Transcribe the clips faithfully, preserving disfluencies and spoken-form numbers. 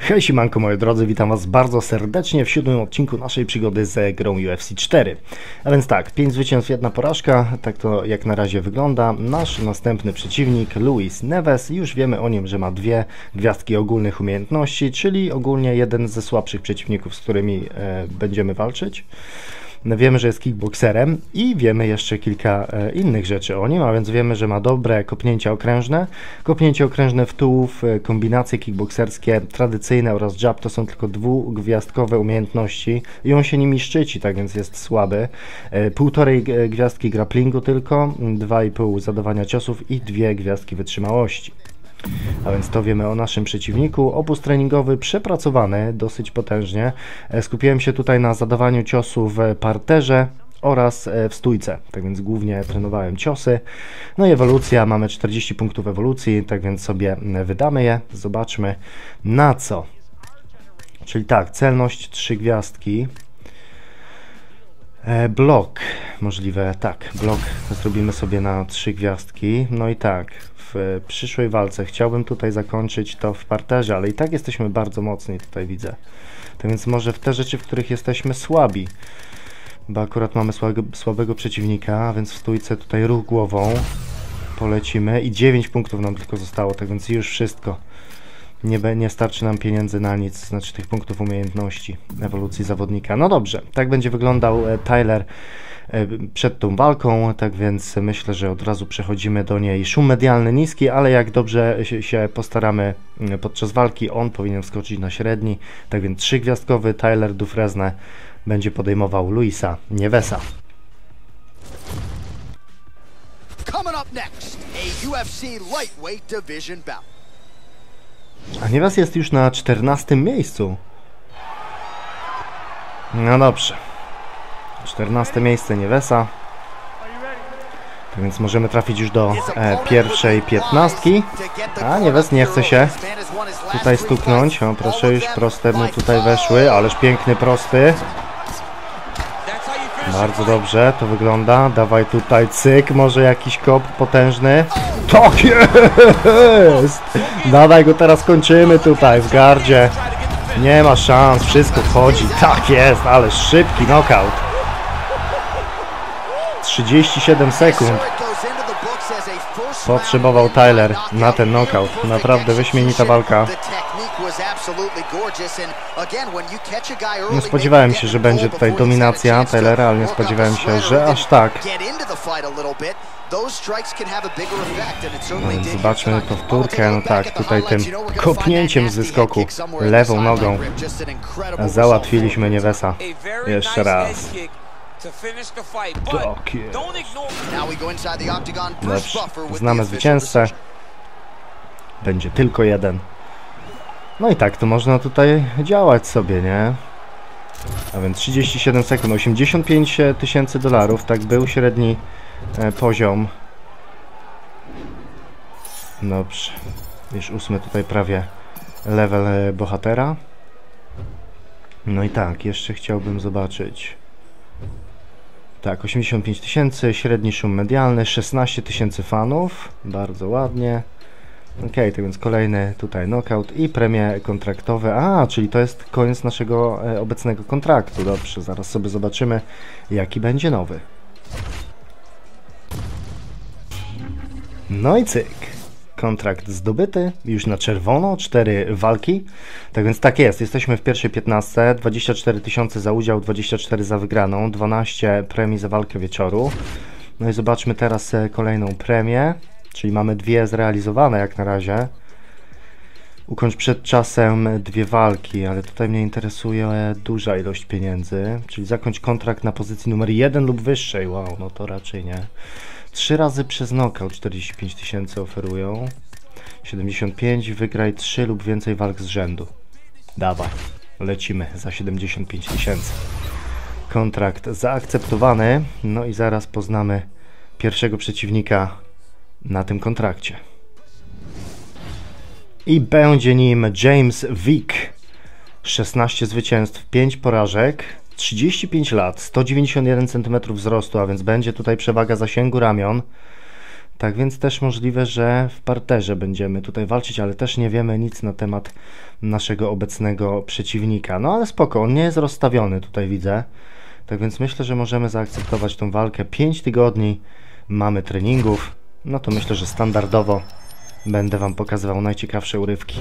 Hej siemanko moi drodzy, witam was bardzo serdecznie w siódmym odcinku naszej przygody z grą U F C cztery. A więc tak, pięć zwycięstw, jedna porażka, tak to jak na razie wygląda. Nasz następny przeciwnik, Luis Neves, już wiemy o nim, że ma dwie gwiazdki ogólnych umiejętności, czyli ogólnie jeden ze słabszych przeciwników, z którymi e, będziemy walczyć. Wiemy, że jest kickboxerem i wiemy jeszcze kilka e, innych rzeczy o nim, a więc wiemy, że ma dobre kopnięcia okrężne, kopnięcie okrężne w tułów, e, kombinacje kickboxerskie tradycyjne oraz jab to są tylko dwugwiazdkowe umiejętności i on się nimi szczyci, tak więc jest słaby. E, półtorej gwiazdki grapplingu tylko, dwa i pół zadawania ciosów i dwie gwiazdki wytrzymałości. A więc to wiemy o naszym przeciwniku. Obóz treningowy przepracowany dosyć potężnie. Skupiłem się tutaj na zadawaniu ciosu w parterze oraz w stójce, tak więc głównie trenowałem ciosy. No i ewolucja, mamy czterdzieści punktów ewolucji, tak więc sobie wydamy je, zobaczmy na co. Czyli tak, celność trzy gwiazdki. Blok, możliwe, tak, blok zrobimy sobie na trzy gwiazdki. No i tak, w przyszłej walce chciałbym tutaj zakończyć to w parterze, ale i tak jesteśmy bardzo mocni, tutaj widzę. Tak więc może w te rzeczy, w których jesteśmy słabi, bo akurat mamy słabego, słabego przeciwnika, a więc w stójce tutaj ruch głową polecimy i dziewięć punktów nam tylko zostało, tak więc już wszystko. Nie, nie starczy nam pieniędzy na nic, znaczy tych punktów umiejętności, ewolucji zawodnika. No dobrze, tak będzie wyglądał Tyler przed tą walką, tak więc myślę, że od razu przechodzimy do niej. Szum medialny niski, ale jak dobrze się postaramy podczas walki, on powinien wskoczyć na średni. Tak więc trzygwiazdkowy Tyler Dufresne będzie podejmował Luisa Nevesa. Coming up next, a U F C lightweight division bout. A Neves jest już na czternastym miejscu. No dobrze. czternaste miejsce Nevesa. Tak więc możemy trafić już do e, pierwszej piętnastki. A Neves nie chce się tutaj stuknąć. O, proszę, już proste mu tutaj weszły. Ależ piękny prosty. Bardzo dobrze to wygląda. Dawaj tutaj cyk, może jakiś kop potężny. Tak jest! Dawaj go, teraz kończymy tutaj w gardzie. Nie ma szans, wszystko wchodzi. Tak jest, ale szybki knockout. trzydzieści siedem sekund potrzebował Tyler na ten knockout. Naprawdę wyśmienita walka. Nie spodziewałem się, że będzie tutaj dominacja Tylera, ale nie spodziewałem się, że aż tak. No więc zobaczmy powtórkę. No tak, tutaj tym kopnięciem z wyskoku lewą nogą załatwiliśmy Nevesa. Jeszcze raz. Tak jest. Dobrze, znamy zwycięzcę. Będzie tylko jeden. No i tak to można tutaj działać sobie, nie? A więc trzydzieści siedem sekund, osiemdziesiąt pięć tysięcy dolarów, tak był średni e, poziom. Dobrze, już ósmy tutaj prawie level e, bohatera. No i tak, jeszcze chciałbym zobaczyć. Tak, osiemdziesiąt pięć tysięcy, średni szum medialny, szesnaście tysięcy fanów, bardzo ładnie. Ok, tak więc kolejny tutaj knockout i premie kontraktowe. A, czyli to jest koniec naszego e, obecnego kontraktu. Dobrze, zaraz sobie zobaczymy, jaki będzie nowy. No i cyk. Kontrakt zdobyty, już na czerwono, cztery walki. Tak więc tak jest, jesteśmy w pierwszej piętnastce, dwadzieścia cztery tysiące za udział, dwadzieścia cztery za wygraną, dwanaście premii za walkę wieczoru. No i zobaczmy teraz kolejną premię. Czyli mamy dwie zrealizowane jak na razie. Ukończ przed czasem dwie walki, ale tutaj mnie interesuje duża ilość pieniędzy. Czyli zakończ kontrakt na pozycji numer jeden lub wyższej. Wow, no to raczej nie. Trzy razy przez knockout czterdzieści pięć tysięcy oferują. siedemdziesiąt pięć, wygraj trzy lub więcej walk z rzędu. Dawaj, lecimy za siedemdziesiąt pięć tysięcy. Kontrakt zaakceptowany. No i zaraz poznamy pierwszego przeciwnika na tym kontrakcie. I będzie nim James Vick. szesnaście zwycięstw, pięć porażek, trzydzieści pięć lat, sto dziewięćdziesiąt jeden centymetrów wzrostu, a więc będzie tutaj przewaga zasięgu ramion. Tak więc też możliwe, że w parterze będziemy tutaj walczyć, ale też nie wiemy nic na temat naszego obecnego przeciwnika. No ale spoko, on nie jest rozstawiony, tutaj widzę. Tak więc myślę, że możemy zaakceptować tą walkę. pięć tygodni mamy treningów. No to myślę, że standardowo będę wam pokazywał najciekawsze urywki.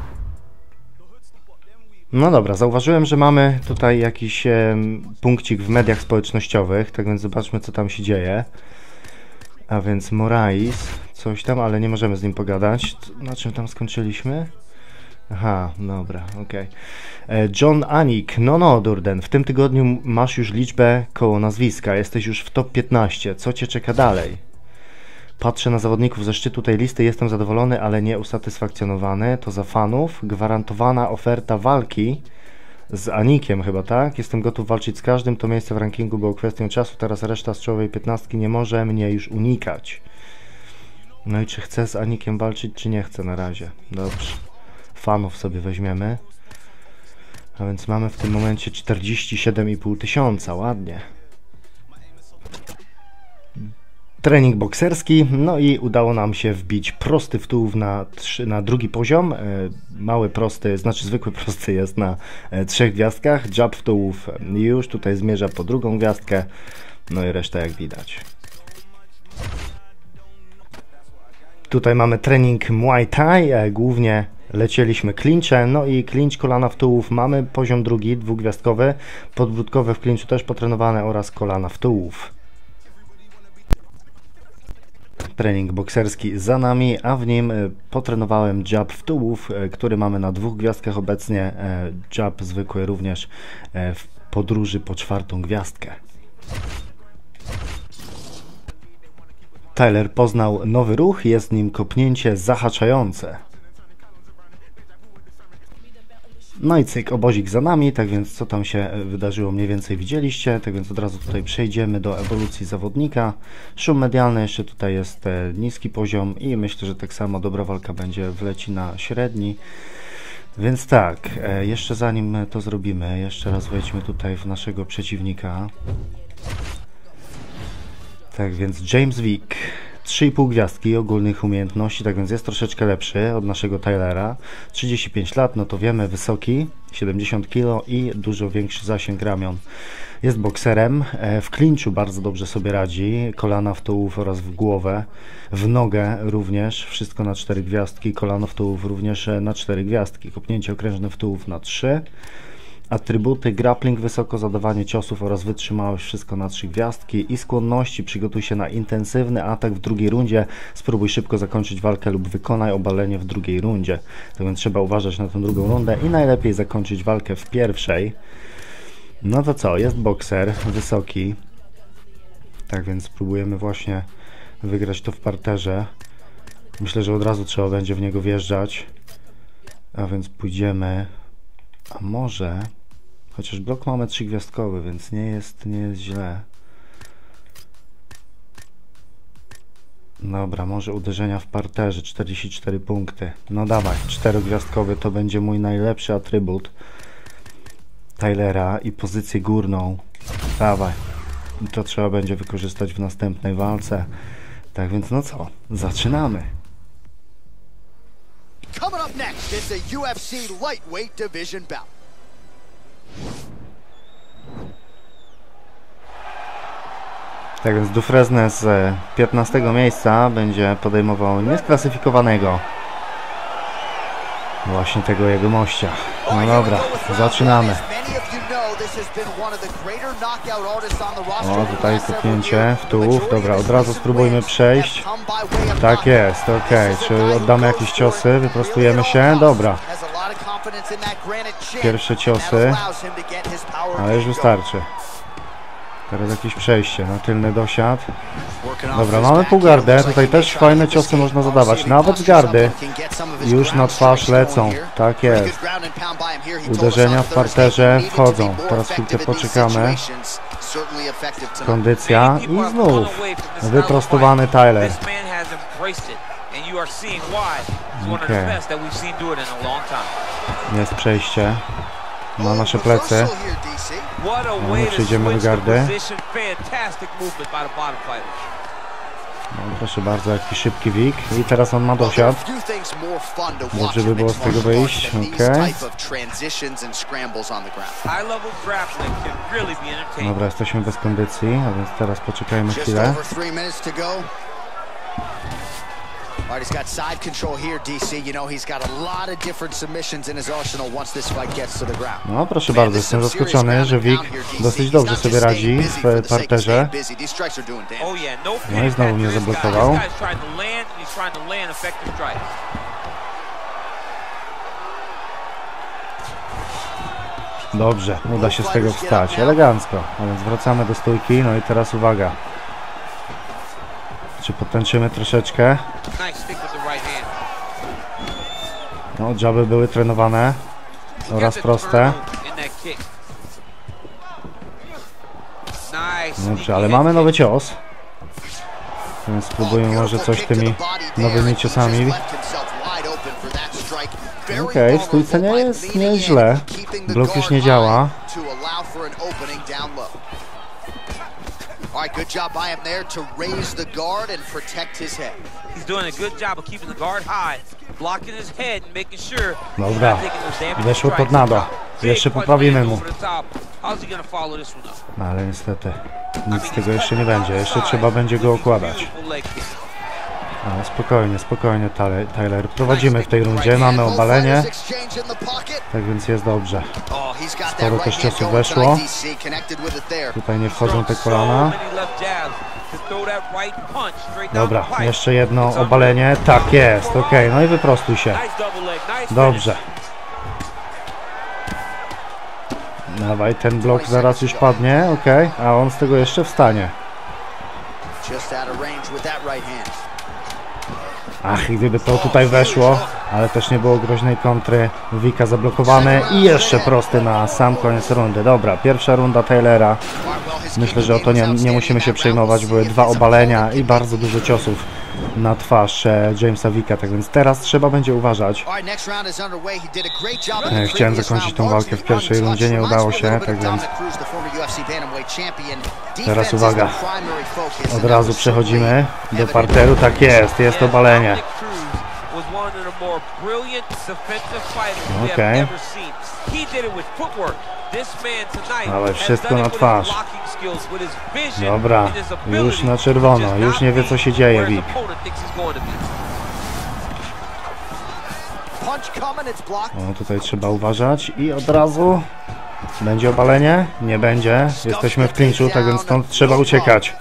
No dobra, zauważyłem, że mamy tutaj jakiś e, punkcik w mediach społecznościowych, tak więc zobaczmy, co tam się dzieje. A więc Morais, coś tam, ale nie możemy z nim pogadać. Na czym tam skończyliśmy? Aha, dobra, okej. Okay. John Anik, no no Durden, w tym tygodniu masz już liczbę koło nazwiska, jesteś już w top piętnaście, co cię czeka dalej? Patrzę na zawodników ze szczytu tej listy, jestem zadowolony, ale nie usatysfakcjonowany, to za fanów, gwarantowana oferta walki z Anikiem chyba, tak? Jestem gotów walczyć z każdym, to miejsce w rankingu było kwestią czasu, teraz reszta z czołowej piętnastki nie może mnie już unikać. No i czy chcę z Anikiem walczyć, czy nie chcę na razie? Dobrze. Fanów sobie weźmiemy. A więc mamy w tym momencie czterdzieści siedem i pół tysiąca, ładnie. Trening bokserski, no i udało nam się wbić prosty w tułów na, trzy, na drugi poziom. E, mały prosty, znaczy zwykły prosty jest na e, trzech gwiazdkach. Jab w tułów już tutaj zmierza po drugą gwiazdkę. No i reszta jak widać. Tutaj mamy trening Muay Thai, e, głównie lecieliśmy clinche, no i clinch kolana w tułów mamy poziom drugi, dwugwiazdkowy. Podbródkowe w clinchu też potrenowane oraz kolana w tułów. Trening bokserski za nami, a w nim potrenowałem jab w tułów, który mamy na dwóch gwiazdkach obecnie. Jab zwykły również w podróży po czwartą gwiazdkę. Tyler poznał nowy ruch, jest nim kopnięcie zahaczające. No i cyk, obozik za nami, tak więc co tam się wydarzyło mniej więcej widzieliście, tak więc od razu tutaj przejdziemy do ewolucji zawodnika. Szum medialny, jeszcze tutaj jest e, niski poziom i myślę, że tak samo dobra walka będzie wleci na średni. Więc tak, e, jeszcze zanim to zrobimy, jeszcze raz wejdźmy tutaj w naszego przeciwnika. Tak więc James Vick. trzy i pół gwiazdki ogólnych umiejętności, tak więc jest troszeczkę lepszy od naszego Tylera. trzydzieści pięć lat, no to wiemy, wysoki, siedemdziesiąt kilo i dużo większy zasięg ramion. Jest bokserem, w clinchu bardzo dobrze sobie radzi, kolana w tułów oraz w głowę, w nogę również, wszystko na cztery gwiazdki, kolano w tułów również na cztery gwiazdki, kopnięcie okrężne w tułów na trzy. Atrybuty, grappling wysoko, zadawanie ciosów oraz wytrzymałość, wszystko na trzy gwiazdki i skłonności, przygotuj się na intensywny atak w drugiej rundzie, spróbuj szybko zakończyć walkę lub wykonaj obalenie w drugiej rundzie. Tak więc trzeba uważać na tę drugą rundę i najlepiej zakończyć walkę w pierwszej. No to co, jest bokser, wysoki, tak więc spróbujemy właśnie wygrać to w parterze. Myślę, że od razu trzeba będzie w niego wjeżdżać, a więc pójdziemy, a może... Chociaż blok mamy trzygwiazdkowy, więc nie jest, nie jest źle. Dobra, może uderzenia w parterze, czterdzieści cztery punkty. No dawaj, czterogwiazdkowy to będzie mój najlepszy atrybut Tylera i pozycję górną. Dawaj. I to trzeba będzie wykorzystać w następnej walce. Tak więc no co, zaczynamy. Coming up next is the U F C lightweight division bout. Tak więc Dufresne z piętnastego miejsca będzie podejmował niesklasyfikowanego właśnie tego jego mościa. No dobra, zaczynamy. O, tutaj kopnięcie w tułów. Dobra, od razu spróbujmy przejść. Tak jest, ok. Czy oddamy jakieś ciosy? Wyprostujemy się? Dobra. Pierwsze ciosy. Ale już wystarczy. Teraz jakieś przejście na tylny dosiad. Dobra, mamy półgardę. Tutaj też fajne ciosy można zadawać. Nawet z gardy już na twarz lecą. Tak jest. Uderzenia w parterze wchodzą. Teraz chwilkę poczekamy. Kondycja i znów wyprostowany Tyler. Okay. Jest przejście na nasze plecy. No, przejdziemy do gardy. No, proszę bardzo, jaki szybki Vic. I teraz on ma dosiad. Dobrze by było z tego wyjść. Okay. Dobra, jesteśmy bez kondycji, a więc teraz poczekajmy chwilę. Alright, he's got side control here, D C. You know, he's got a lot of different submissions in his arsenal once this fight gets to the ground. No, proszę bardzo, jestem zaskoczony, że Vic dosyć dobrze sobie radzi w parterze. No i znowu mnie zablokował. Dobrze, uda się z tego wstać. Elegancko. A więc wracamy do stójki. No i teraz uwaga. Czy potęczymy troszeczkę? No, dżaby były trenowane oraz proste. Dobrze, ale mamy nowy cios. Więc spróbujmy może coś tymi nowymi ciosami. Okej, okay, w stójce nie jest nieźle. Blok już nie działa. Alright, good job by him there to raise the guard and protect his head. He's doing a good job of keeping the guard high, blocking his head and making sure. Dobra, weszło tornado. Jeszcze poprawimy mu. No, ale niestety nic z tego jeszcze nie będzie. Jeszcze trzeba będzie go okładać. Ale spokojnie, spokojnie, Tyler. Prowadzimy w tej rundzie, mamy obalenie. Tak więc jest dobrze. Sporo też ciosów weszło. Tutaj nie wchodzą te kolana. Dobra, jeszcze jedno obalenie. Tak jest, ok, no i wyprostuj się. Dobrze. Dawaj, ten blok zaraz już padnie, ok, a on z tego jeszcze wstanie. Ach, i gdyby to tutaj weszło, ale też nie było groźnej kontry. Wika zablokowany i jeszcze prosty na sam koniec rundy. Dobra, pierwsza runda Taylora. Myślę, że o to nie, nie musimy się przejmować. Były dwa obalenia i bardzo dużo ciosów na twarz e, Jamesa Vicka, tak więc teraz trzeba będzie uważać. E, chciałem zakończyć tą walkę w pierwszej rundzie, nie udało się, tak więc teraz uwaga, od razu przechodzimy do parteru, tak jest, jest obalenie. Okej. Ale wszystko na twarz. Dobra, już na czerwono, już nie wie co się dzieje, Vic. O, tutaj trzeba uważać i od razu będzie obalenie? Nie będzie, jesteśmy w klinczu, tak więc stąd trzeba uciekać.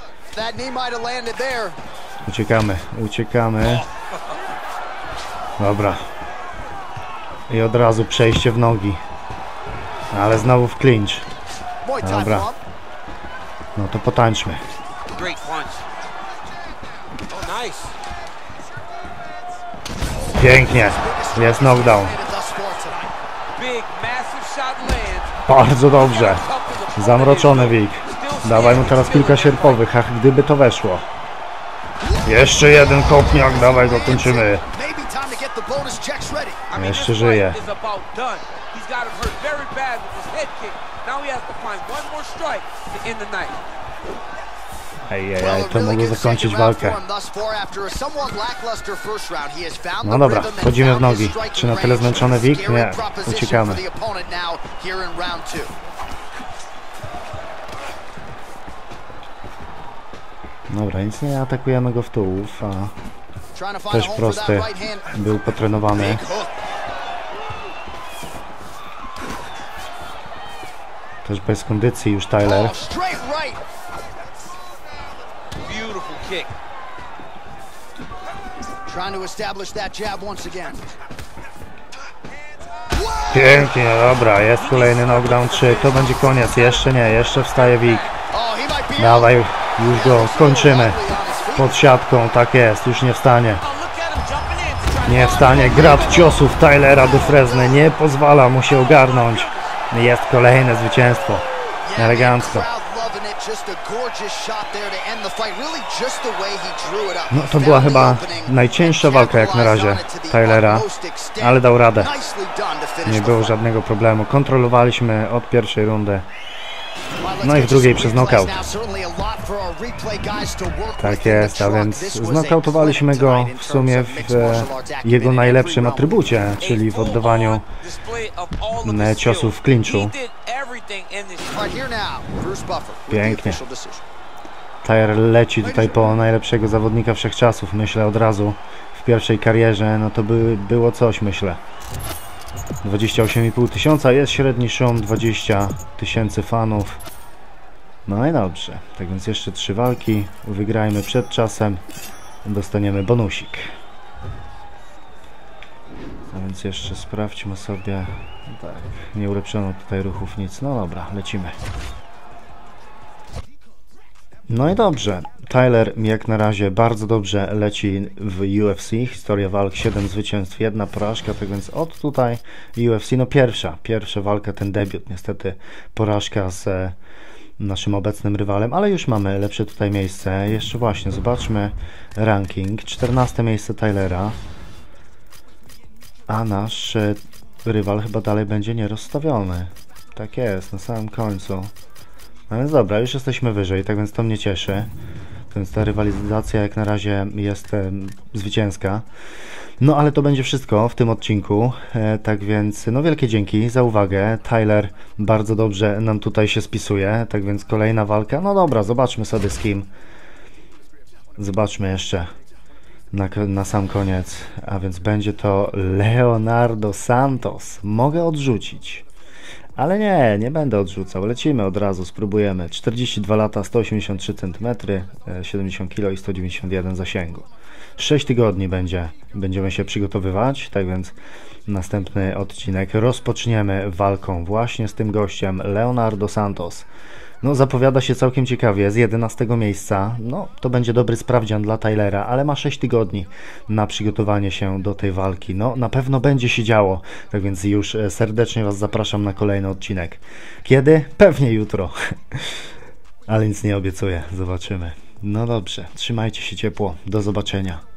Uciekamy, uciekamy. Dobra. I od razu przejście w nogi. Ale znowu w clinch. Dobra. No to potańczmy. Pięknie. Jest knockdown. Bardzo dobrze. Zamroczony Vic. Dawaj mu teraz kilka sierpowych, ach gdyby to weszło. Jeszcze jeden kopniak, dawaj go kończymy. Jeszcze żyje. Ej, ej, ej, to mogło zakończyć walkę. No dobra, wchodzimy w nogi. Czy na tyle zmęczony Vic? Nie, uciekamy. Dobra, nic nie atakujemy go w tułów, a też prosty był potrenowany. Też bez kondycji już Tyler. Pięknie, dobra, jest kolejny knockdown trzy, to będzie koniec, jeszcze nie, jeszcze wstaje Vic. Dawaj, już go kończymy. Pod siatką, tak jest, już nie wstanie. Nie wstanie, grad ciosów Tylera do Fresny nie pozwala mu się ogarnąć. Jest kolejne zwycięstwo. Elegancko. No to była chyba najcięższa walka jak na razie Tylera, ale dał radę. Nie było żadnego problemu. Kontrolowaliśmy od pierwszej rundy. No i w drugiej przez knockout. Tak jest, a więc znokautowaliśmy go w sumie w jego najlepszym atrybucie, czyli w oddawaniu ciosów w klinczu. Pięknie. Tyler leci tutaj po najlepszego zawodnika wszechczasów, myślę od razu w pierwszej karierze, no to by było coś, myślę. dwadzieścia osiem i pół tysiąca, jest średni szum, dwadzieścia tysięcy fanów. No i dobrze, tak więc jeszcze trzy walki, wygrajmy przed czasem, dostaniemy bonusik. A więc jeszcze sprawdźmy sobie, tak, nie ulepszono tutaj ruchów, nic, no dobra, lecimy. No i dobrze, Tyler jak na razie bardzo dobrze leci w U F C, historia walk, siedem zwycięstw, jedna porażka, tak więc od tutaj U F C, no pierwsza, pierwsza walka, ten debiut, niestety porażka z naszym obecnym rywalem, ale już mamy lepsze tutaj miejsce, jeszcze właśnie, zobaczmy ranking, czternaste miejsce Tylera, a nasz rywal chyba dalej będzie nierozstawiony, tak jest, na samym końcu. No więc dobra, już jesteśmy wyżej, tak więc to mnie cieszy. Więc ta rywalizacja jak na razie jest e, zwycięska. No ale to będzie wszystko w tym odcinku. E, tak więc no wielkie dzięki za uwagę. Tyler bardzo dobrze nam tutaj się spisuje. Tak więc kolejna walka. No dobra, zobaczmy sobie z kim. Zobaczmy jeszcze na, na sam koniec. A więc będzie to Leonardo Santos. Mogę odrzucić. Ale nie, nie będę odrzucał. Lecimy od razu, spróbujemy. czterdzieści dwa lata, sto osiemdziesiąt trzy centymetry, siedemdziesiąt kilo i sto dziewięćdziesiąt jeden zasięgu. sześć tygodni będzie, będziemy się przygotowywać, tak więc następny odcinek rozpoczniemy walką właśnie z tym gościem, Leonardo Santos. No zapowiada się całkiem ciekawie, z jedenastego miejsca, no to będzie dobry sprawdzian dla Tylera, ale ma sześć tygodni na przygotowanie się do tej walki, no na pewno będzie się działo, tak więc już serdecznie Was zapraszam na kolejny odcinek. Kiedy? Pewnie jutro, ale nic nie obiecuję, zobaczymy. No dobrze, trzymajcie się ciepło, do zobaczenia.